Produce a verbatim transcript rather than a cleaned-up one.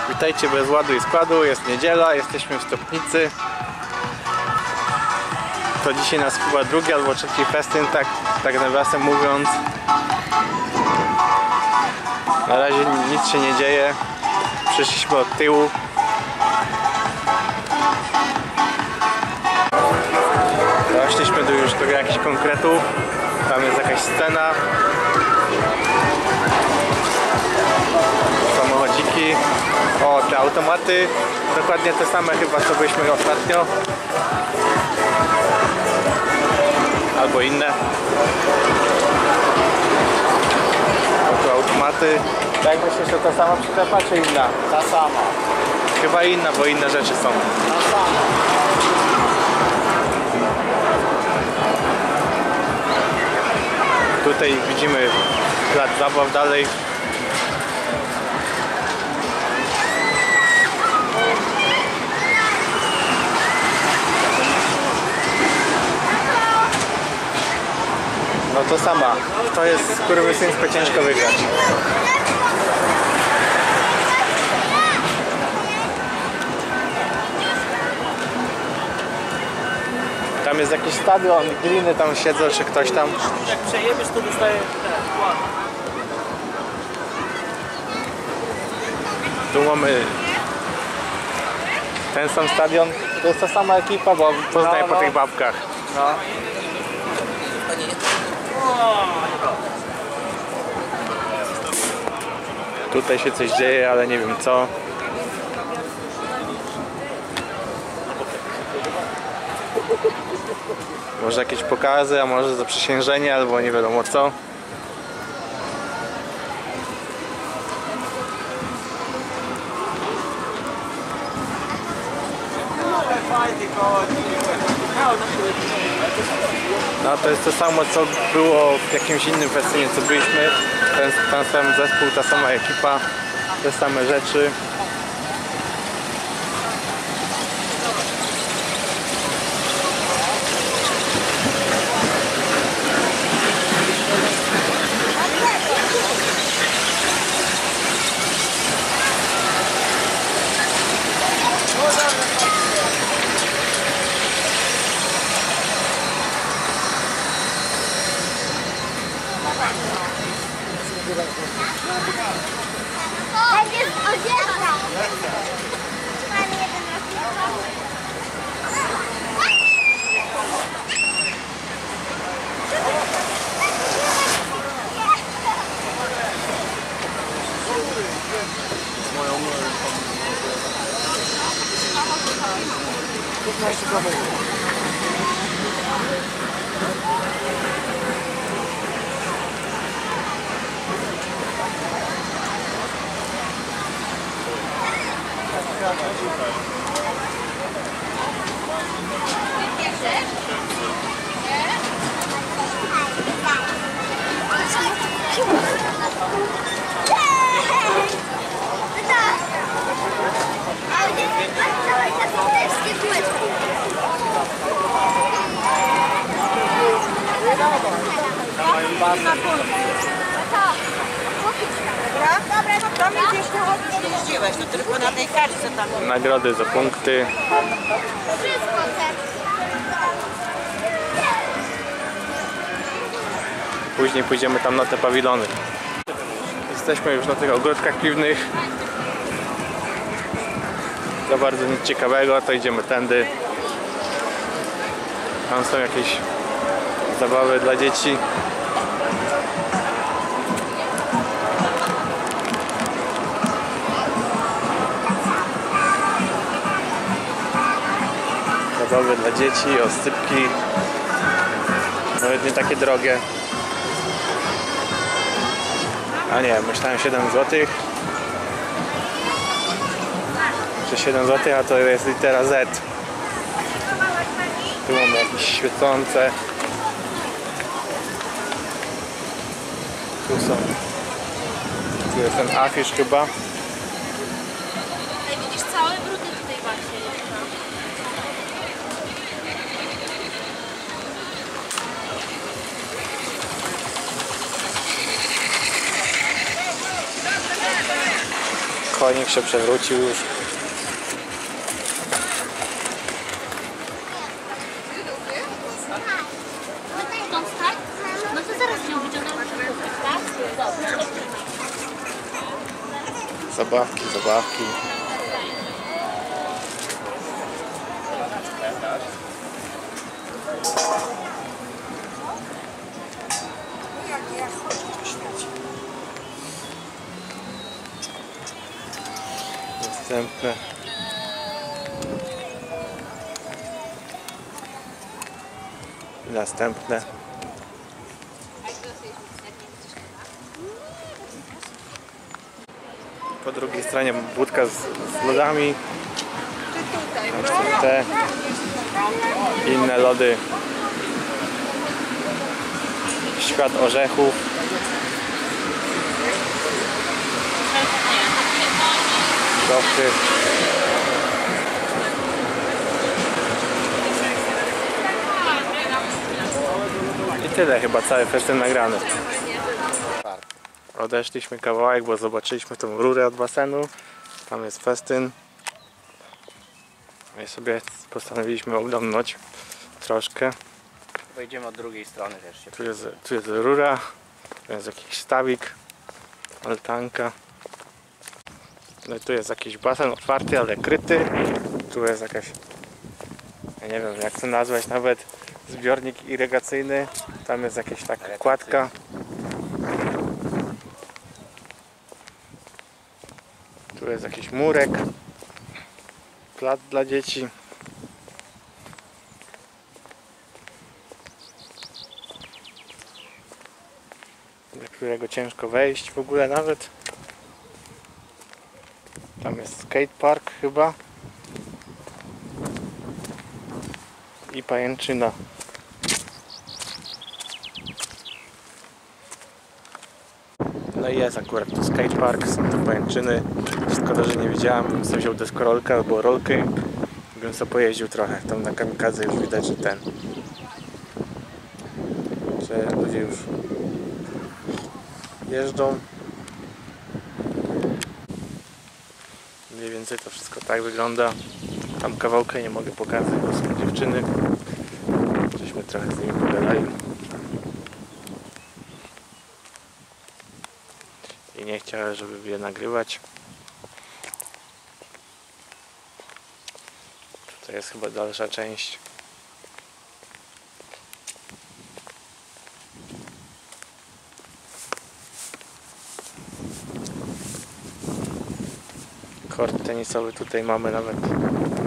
Witajcie bez ładu i składu, jest niedziela, jesteśmy w Stopnicy. To dzisiaj nas chyba drugi albo trzeci festyn, tak, tak nawiasem mówiąc. Na razie nic się nie dzieje, przyszliśmy od tyłu. Doszliśmy do już do jakichś konkretów, tam jest jakaś scena. Samochodziki. O, te automaty, dokładnie te same chyba co byliśmy ostatnio. Albo inne. O, tu automaty. Jak myślisz, to ta sama przyczepa czy inna? Ta sama. Chyba inna, bo inne rzeczy są. Ta sama. Tutaj widzimy plac zabaw dalej. No to sama. To jest skurwysyńsko ciężko wygrać. Tam jest jakiś stadion, gliny tam siedzą, czy ktoś tam. Jak przejebiesz, to dostaje ten. Tu mamy ten sam stadion. To jest ta sama ekipa, bo poznaję No, no. po tych babkach. No. Tutaj się coś dzieje, ale nie wiem co. Może jakieś pokazy, a może zaprzysiężenie, albo nie wiadomo co. No to jest to samo co było w jakimś innym festynie co byliśmy. Ten, ten sam zespół, ta sama ekipa, te same rzeczy. Tak jest odziewka. Pan jeden Tam gdzieś tu jeździłeś, no tylko na tej kartce tam. Nagrody za punkty. Później pójdziemy tam na te pawilony. Jesteśmy już na tych ogródkach piwnych. Za bardzo nic ciekawego, to idziemy tędy. Tam są jakieś zabawy dla dzieci. Zabawy dla dzieci, oscypki. Nawet nie takie drogie. A nie, myślałem siedem złotych. Czy siedem złotych, a to jest litera Z. Tu mamy jakieś świecące. Tu są. Tu jest ten afisz chyba. Widzisz, całe brudy tutaj właśnie. Konik się przewrócił już. Tą wstać? No to zaraz ją wyciągnę, tak? Dobrze. Zabawki, zabawki. Następne. I następne. Po drugiej stronie budka z, z lodami. Na przykład te inne lody. Świat orzechów. Krofy. I tyle, chyba cały festyn nagrany. Odeszliśmy kawałek, bo zobaczyliśmy tą rurę od basenu. Tam jest festyn. My sobie postanowiliśmy oglądnąć troszkę. Wejdziemy od drugiej strony też się. Tu jest, tu jest rura, tu jest jakiś stawik, altanka. No i tu jest jakiś basen otwarty, ale kryty. Tu jest jakaś, ja nie wiem jak to nazwać, nawet zbiornik irygacyjny. Tam jest jakaś taka kładka. Tu jest jakiś murek, plac dla dzieci. Do którego ciężko wejść w ogóle nawet. Tam jest skatepark chyba. I pajęczyna. No i jest akurat tu skatepark, są tu pajęczyny. Szkoda, że nie widziałem, bym sobie wziął deskorolkę albo rolkę. Bym sobie pojeździł trochę. Tam na kamikadze już widać, że ten. Że ludzie już jeżdżą. Mniej więcej to wszystko tak wygląda. Tam kawałkę nie mogę pokazać, bo są dziewczyny. Żeśmy trochę z nimi pogadali. I nie chciałem, żeby je nagrywać. Tutaj jest chyba dalsza część. Kort tenisowy tutaj mamy nawet.